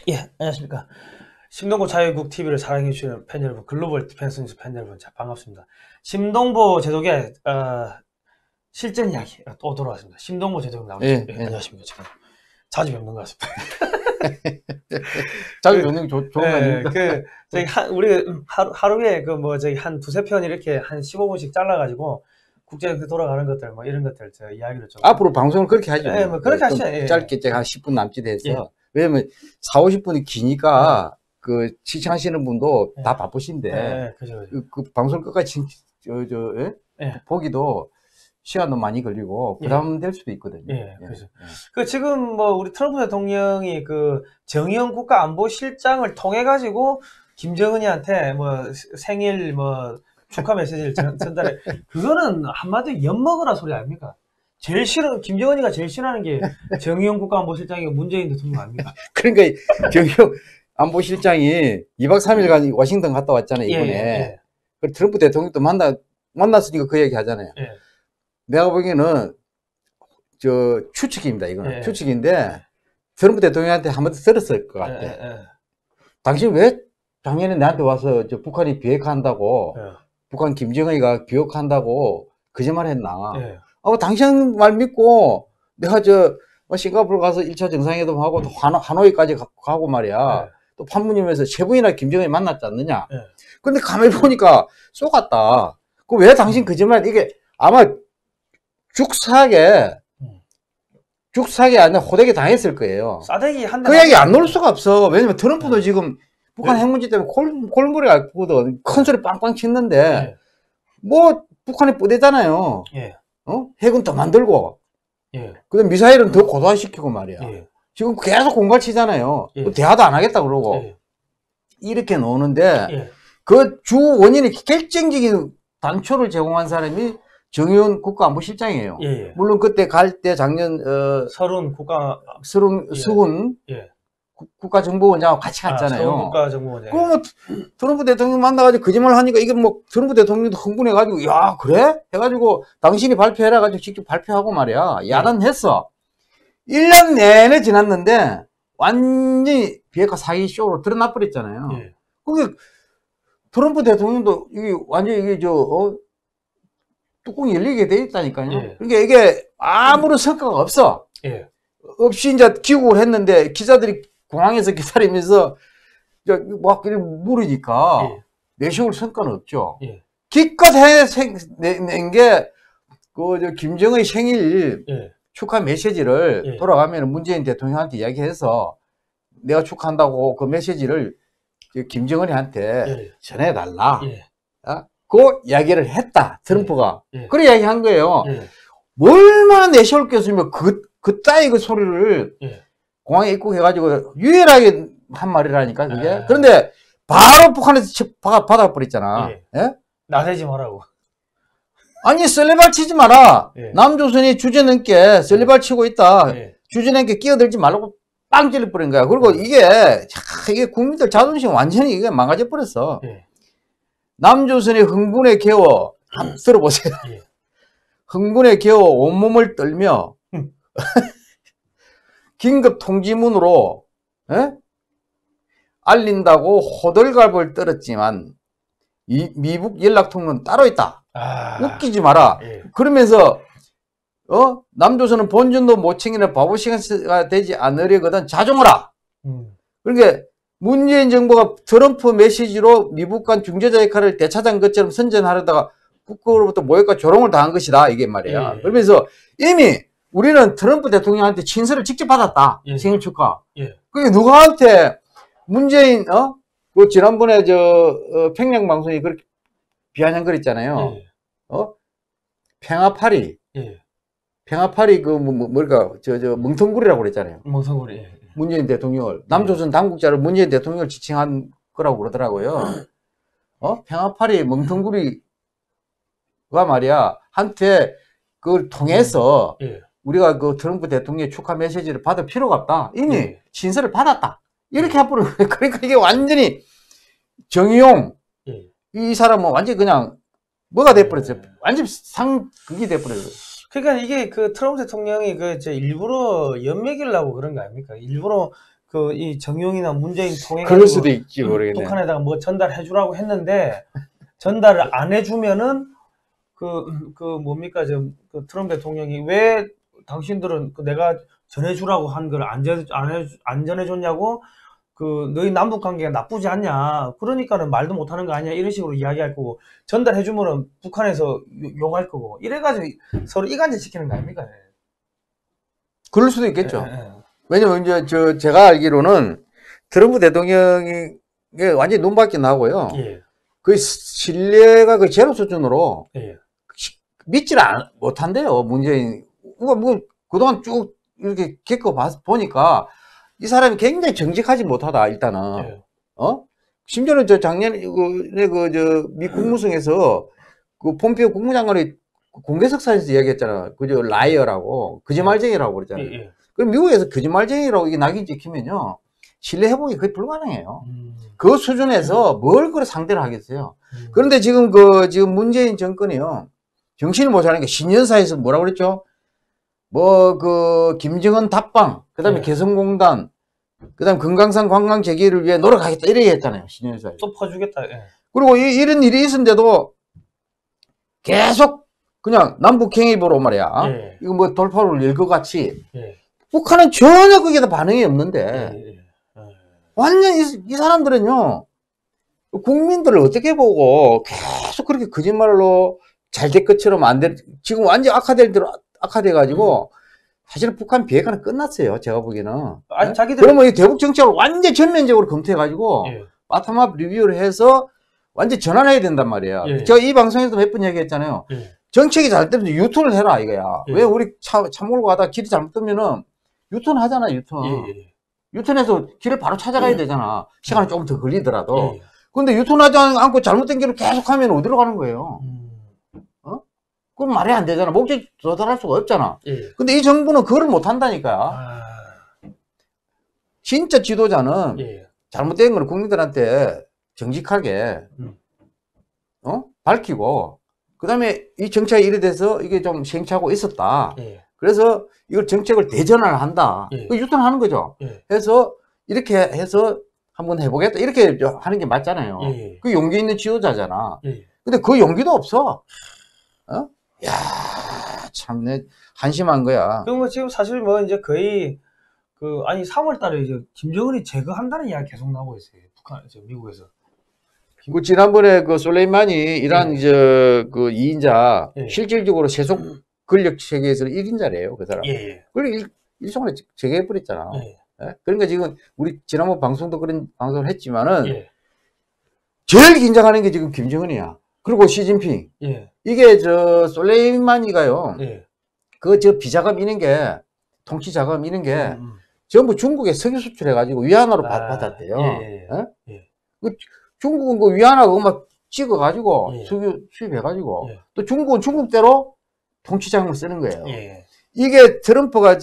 예, 안녕하십니까. 심동보 자유국 TV를 사랑해주시는 팬 여러분, 글로벌 디펜스 뉴스 팬 여러분, 자, 반갑습니다. 심동보 제독의 실전 이야기 또 돌아왔습니다. 심동보 제독님 나오셨습니다. 예, 예, 예. 안녕하십니까. 지금 자주 뵙는 것 같습니다. 자기 뵙는 게 좋은 거 예, 아닙니까? 저희 우리 하루에 저희 한 두세 편 이렇게 한 15분씩 잘라가지고 국제에 돌아가는 것들 뭐 이런 것들 저 이야기를 좀 앞으로 방송을 그렇게 하죠. 예, 뭐 그렇게 하시죠. 좀 예. 짧게 한 10분 남짓 해서. 예. 왜냐면 4, 50분이 기니까 그 시청하시는 분도 예. 다 바쁘신데 예, 그죠. 그 방송 끝까지 예? 예. 보기도 시간도 많이 걸리고 부담될 수도 있거든요. 예, 그죠. 지금 우리 트럼프 대통령이 그 정의용 국가안보실장을 통해 가지고 김정은이한테 생일 축하 메시지를 전달해. 그거는 한마디로 엿먹으라 소리 아닙니까? 김정은이가 제일 싫어하는 게 정의용 국가안보실장이고 문재인 대통령 아닙니까? 그러니까 정의용 안보실장이 2박 3일간 워싱턴 갔다 왔잖아요, 이번에. 예. 그 트럼프 대통령도 만났으니까 그 얘기 하잖아요. 예. 내가 보기에는 추측입니다. 이거는 예. 추측인데 트럼프 대통령한테 한번 들었을 것 같아. 예. 당신 왜 작년에 나한테 와서 북한이 비핵화한다고 예. 북한 김정은이가 비핵화한다고 거짓말 했나? 예. 당신 말 믿고 내가 싱가포르 가서 1차 정상회담 하고 또 하노이까지 가고 말이야. 예. 또 판문점에서 세 번이나 김정은이 만났지 않느냐? 예. 근데 가만히 보니까 쏘갔다. 그 왜 당신 거짓말? 이게 아마 죽사게 아니라 호되게 당했을 거예요. 싸대기 한 대. 그 얘기 안 놓을 수가 없어. 왜냐면 트럼프도 지금 북한 핵 문제 때문에 골머리가 아프거든. 큰 소리 빵빵 치는데 북한이 뿌대잖아요. 예. 핵은 더 만들고, 예. 그다음 미사일은 더 고도화시키고 말이야. 예. 지금 계속 공갈치잖아요. 예. 대화도 안 하겠다 그러고 예. 이렇게 노는데 예. 그 주 원인이 결정적인 단초를 제공한 사람이 정의원 국가안보실장이에요. 예. 물론 그때 갈 때 작년 서른 수훈 예. 국가정보원장하고 같이 갔잖아요. 서른 국가정보원장. 그럼 트럼프 대통령 만나가지고 거짓말 하니까 이게 트럼프 대통령도 흥분해가지고 야 그래? 해가지고 당신이 발표해라 가지고 직접 발표하고 말이야. 야단했어. 1년 내내 지났는데 완전히 비핵화 사기 쇼로 드러나 버렸잖아요. 예. 그게 트럼프 대통령도 이게 완전히 이게 뚜껑이 열리게 돼 있다니까요. 예. 그러니까 이게 아무런 성과가 없어. 예. 없이 이제 귀국을 했는데 기자들이 공항에서 기다리면서 막 물으니까 예. 내세울 성과는 없죠. 예. 기껏 낸 게 김정의 생일 예. 축하 메시지를 예. 돌아가면 문재인 대통령한테 이야기해서 내가 축하한다고 그 메시지를 김정은이한테 예. 전해달라. 예. 그 이야기를 했다. 트럼프가. 예. 그래 이야기한 거예요. 예. 얼마나 내세울 게 없으면 그따위 그 소리를 예. 공항에 입국해가지고 유일하게 한 말이라니까 그게. 아. 그런데 바로 북한에서 받아버렸잖아. 예. 예? 나대지 말라고. 아니 썰레발 치지 마라. 예. 남조선이 주제넘게 썰레발 치고 있다. 예. 주제넘게 끼어들지 말라고 빵 찔러버린 거야. 그리고 이게 국민들 자존심 완전히 이게 망가져 버렸어. 예. 남조선이 흥분에 겨워 들어보세요. 예. 흥분에 겨워 온몸을 떨며 긴급 통지문으로 알린다고 호들갑을 떨었지만 미북 연락통로는 따로 있다. 웃기지 마라. 예. 그러면서 남조선은 본전도 못 챙기는 바보시가 되지 않으려거든 자중하라. 그러니까 문재인 정부가 트럼프 메시지로 미북 간 중재자 역할을 되찾은 것처럼 선전하려다가 북으로부터 모욕과 조롱을 당한 것이다 이게 말이야. 예. 그러면서 이미 우리는 트럼프 대통령한테 친서를 직접 받았다. 예. 생일 축하. 예. 그게 누구한테 문재인 그 지난번에 평양 방송이 그렇게 비아냥거렸잖아요. 예. 평화파리. 예. 평화파리 멍텅구리라고 그랬잖아요. 멍텅구리. 예. 문재인 대통령을 남조선 당국자를 문재인 대통령을 지칭한 거라고 그러더라고요. 평화파리 멍텅구리가 말이야 한테 그걸 통해서 예. 우리가 그 트럼프 대통령의 축하 메시지를 받을 필요가 없다. 이미 예. 친서를 받았다. 이렇게 해버려. 그러니까 이게 완전히 정의용 예. 이 사람은 완전히 그냥 뭐가 돼버렸어요. 완전히 그게 돼버렸어요. 그러니까 이게 그 트럼프 대통령이 일부러 연맥이려고 그런 거 아닙니까? 일부러 그 이 정용이나 문재인 통해 그럴 수도 있지 모르겠네. 북한에다가 뭐 전달해 주라고 했는데 전달을 안 해주면은 그 뭡니까 그 트럼프 대통령이 왜 당신들은 내가 전해주라고 한 걸 안 전해줬냐고 그 너희 남북 관계가 나쁘지 않냐 그러니까는 말도 못하는 거 아니야 이런 식으로 이야기할 거고 전달해주면은 북한에서 욕할 거고 이래가지고 서로 이간질 시키는 거 아닙니까? 그럴 수도 있겠죠. 왜냐면 이제 제가 알기로는 트럼프 대통령이 완전히 눈밖에 나고요. 예. 그 신뢰가 그 제로 수준으로 예. 믿질 못한대요. 문재인. 뭐 그동안 쭉 이렇게 겪어 보니까 이 사람이 굉장히 정직하지 못하다 일단은. 예. 심지어는 저 작년에 미 국무성에서 그 폼페이오 국무장관이 공개석상에서 이야기했잖아. 그저 라이어라고 거짓말쟁이라고 그랬잖아요. 예. 그럼 미국에서 거짓말쟁이라고 이게 낙인 찍히면요 신뢰 회복이 거의 불가능해요. 그 수준에서 뭘 그래 상대를 하겠어요. 그런데 지금 지금 문재인 정권이요 정신을 못 차리는 게 신년사에서 뭐라고 그랬죠? 뭐 김정은 답방, 그다음에 개성공단, 그다음 금강산 관광 재개를 위해 노력하겠다 이렇게 했잖아요. 신년사에서. 또 퍼주겠다. 예. 그리고 이런 일이 있었는데도 계속 그냥 남북 행위로 말이야. 예. 이거 뭐 돌파를 낼 것 같이. 예. 북한은 전혀 거기에 반응이 없는데 완전 이 사람들은요 국민들을 어떻게 보고 계속 그렇게 거짓말로 잘 될 것처럼 안 될, 지금 완전 악화돼 가지고 사실은 북한 비핵화는 끝났어요. 제가 보기에는. 아니, 자기들 그러면 이 대북 정책을 완전 전면적으로 검토해 가지고 예. 바텀업 리뷰를 해서 완전 전환해야 된단 말이에요. 예. 제가 이 방송에서 몇 번 얘기했잖아요. 예. 정책이 잘 되면 유턴을 해라 이거야. 예. 왜 우리 차 몰고 가다 길이 잘못 뜨면은 유턴 하잖아, 유턴. 예. 유턴해서 길을 바로 찾아가야 되잖아. 시간이 조금 더 걸리더라도. 예. 근데 유턴하지 않고 잘못된 길을 계속 하면 어디로 가는 거예요? 그건 말이 안 되잖아. 목적에 도달할 수가 없잖아. 예. 근데 이 정부는 그걸 못 한다니까요. 진짜 지도자는 예. 잘못된 걸 국민들한테 정직하게 밝히고 그 다음에 이 정책이 이래 돼서 이게 좀 시행착오가 있었다. 예. 그래서 이걸 정책을 대전을 한다. 예. 유턴하는 거죠. 예. 해서 이렇게 해서 한번 해보겠다. 이렇게 하는 게 맞잖아요. 예. 그 용기 있는 지도자잖아. 예. 근데 그 용기도 없어. 야, 참, 한심한 거야. 그럼 뭐 지금 사실 뭐 이제 거의 아니 3월 달에 이제 김정은이 제거한다는 이야기 계속 나오고 있어요. 미국에서. 그 지난번에 그 솔레이마니 이란 그 2인자 예. 실질적으로 세속 권력 체계에서는 1인자래요, 그 사람. 예. 그리고 일종의 제거해버렸잖아. 예. 예? 그러니까 지금 우리 지난번 방송도 그런 방송을 했지만은 예. 제일 긴장하는 게 지금 김정은이야. 그리고 시진핑. 예. 이게 솔레이마니가요. 예. 비자금 이런 게 통치 자금 이런 게 전부 중국에 석유 수출해가지고 위안화로 받았대요. 예. 예? 예. 중국은 그 위안화 그거 찍어가지고 예. 석유 수입해가지고 예. 또 중국은 중국대로 통치 자금을 쓰는 거예요. 예. 이게 트럼프가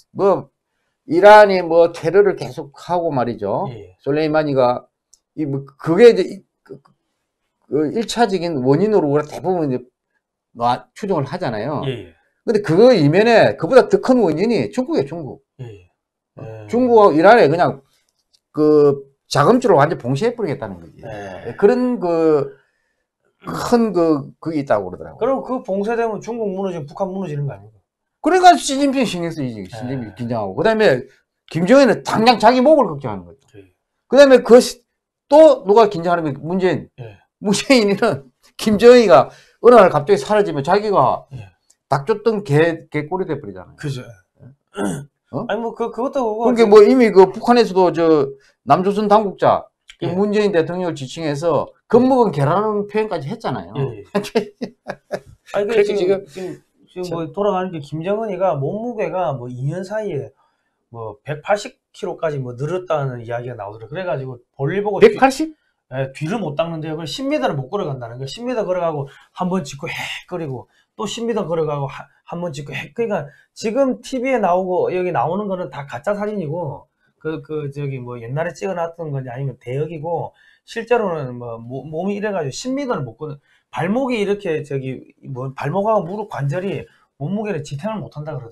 이란이 뭐 테러를 계속 하고 말이죠. 예. 솔레이마니가 그게 이제 그 1차적인 원인으로 우리가 대부분 이제 추정을 하잖아요. 예. 근데 그 이면에 그보다 더 큰 원인이 중국이에요, 중국. 예. 중국하고 이란에 그냥 그 자금줄을 완전 봉쇄해버리겠다는 거지. 예. 그런 그게 있다고 그러더라고요. 그럼 그 봉쇄되면 중국 무너지면 북한 무너지는 거 아닙니까? 그러니까 시진핑 신경 쓰이지. 시진핑 긴장하고. 그 다음에 김정은은 당장 자기 목을 걱정하는 거죠. 예. 그 다음에 또 누가 긴장하면 문재인. 예. 문재인이는 김정은이가 어느 날 갑자기 사라지면 자기가 닭 쫓던 개꼴이 돼버리잖아요. 그죠. 아니 뭐 그것도 그거. 그러니까 뭐 이미 그 북한에서도 남조선 당국자 예. 문재인 대통령을 지칭해서 겁먹은 개라는 표현까지 했잖아요. 예. 아니 그래서 지금 뭐 돌아가는 게 김정은이가 몸무게가 뭐 2년 사이에 뭐 180kg까지 뭐 늘었다는 이야기가 나오더라고요. 그래가지고 볼일 보고 180? 뒤를 못 닦는데요. 10m를 못 걸어간다는 거예요. 10m 걸어가고 한 번 짚고 헷거리고 또 10m 걸어가고 한 번 짚고 그러니까 지금 TV에 나오고 여기 나오는 거는 다 가짜 사진이고 뭐 옛날에 찍어놨던 건지 아니면 대역이고 실제로는 뭐 몸이 이래가지고 10m를 못 걸어 발목이 이렇게 발목하고 무릎 관절이 몸무게를 지탱을 못 한다 그러더라고.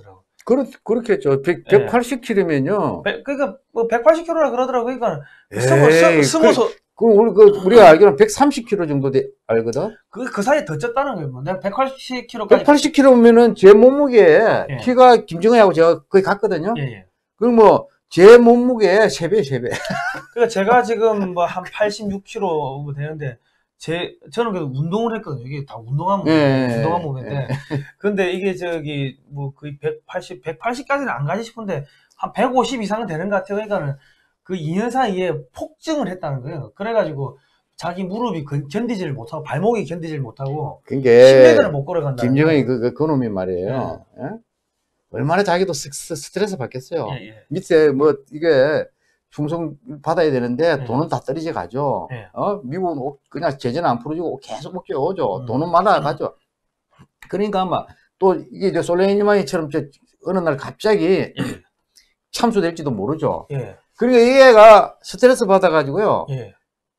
그렇겠죠. 180km면요. 그러니까 뭐 180km라 그러더라고요. 그러니까 에이, 스무서 우리가 알기로는 130km 정도 알거든? 그 사이에 더 쪘다는 거예요. 뭐 내가 180km까지 180km면은 제 몸무게, 예. 키가 김정은하고 제가 거의 같거든요? 예, 예. 그럼 뭐, 제 몸무게의 3배. 그러니까 제가 지금 뭐 한 86kg 되는데 저는 그래도 운동을 했거든요. 이게 다 운동한 몸, 예, 운동한 몸인데. 근데 이게 저기 뭐 거의 180까지는 안 가지 싶은데 한 150 이상은 되는 것 같아요. 그러니까는 그 2년 사이에 폭증을 했다는 거예요. 그래가지고 자기 무릎이 견디지를 못하고 발목이 견디지를 못하고 그러니까 10m를 못 걸어간다. 김정은이 그놈이 말이에요. 예? 얼마나 자기도 스트레스 받겠어요. 예, 예. 밑에 뭐 이게 충성 받아야 되는데 예. 돈은 다 떨어져 가죠. 예. 미국은 그냥 제재는 안 풀어주고 계속 먹혀오죠. 돈은 많아가죠. 그러니까 아마 또 이게 이제 솔레이마니처럼 어느 날 갑자기 참수될지도 모르죠. 예. 그러니까 이 애가 스트레스 받아가지고요. 예.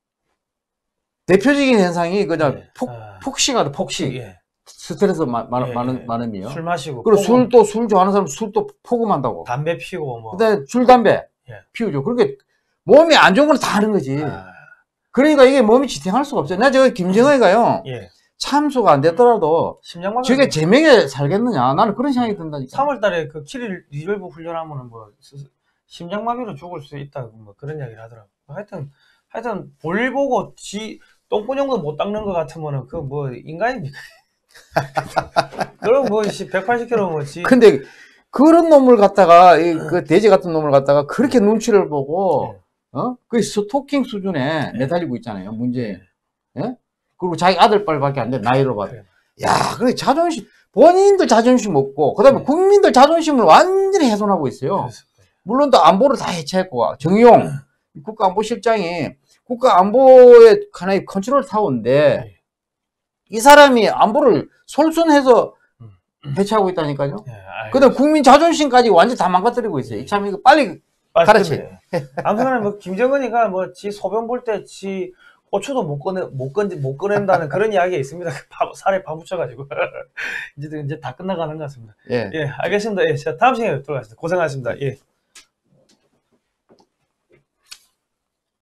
대표적인 현상이 그냥 예. 폭식하다, 폭식. 예. 스트레스 예. 많음이요. 술 마시고 그리고 술 좋아하는 사람 술도 포금한다고. 담배 피고 뭐. 그다음에 술, 담배 피우죠. 그러니까 몸이 안 좋은 건 다 하는 거지. 그러니까 이게 몸이 지탱할 수가 없어요. 나 저기 김정은이가요. 참수가 안 됐더라도 저게 제명에 살겠느냐. 나는 그런 생각이 든다니까. 3월 달에 그 키릴 리졸브 훈련하면은 뭐 심장마비로 죽을 수 있다고 뭐 그런 이야기를 하더라고. 하여튼 볼 보고 똥구녕도 못 닦는 것 같으면은 그 뭐 인간입니까? 그럼 뭐 180km 뭐지. 근데 그런 놈을 갖다가 그 돼지 같은 놈을 갖다가 그렇게 눈치를 보고 그 스토킹 수준에 매달리고 있잖아요. 문제. 예? 그리고 자기 아들뻘밖에 안 돼. 나이로 봐도. 야, 그래 자존심 본인들 자존심 없고 그다음에 국민들 자존심을 완전히 훼손하고 있어요. 물론 또 안보를 다 해체했고 정의용 국가안보실장이 국가안보의 하나의 컨트롤 타워인데 이 사람이 안보를 솔선해서 해체하고 있다니까요. 그다음 국민 자존심까지 완전 다 망가뜨리고 있어요. 참 이거 빨리 가르치. 아무튼 뭐 김정은이가 뭐 지 소변 볼 때 지 고추도 못 꺼낸다는 그런 이야기가 있습니다. 살에 파묻혀가지고 이제 다 끝나가는 것 같습니다. 예, 알겠습니다. 예, 자 다음 시간에 뵙도록 하겠습니다. 고생하셨습니다. 예.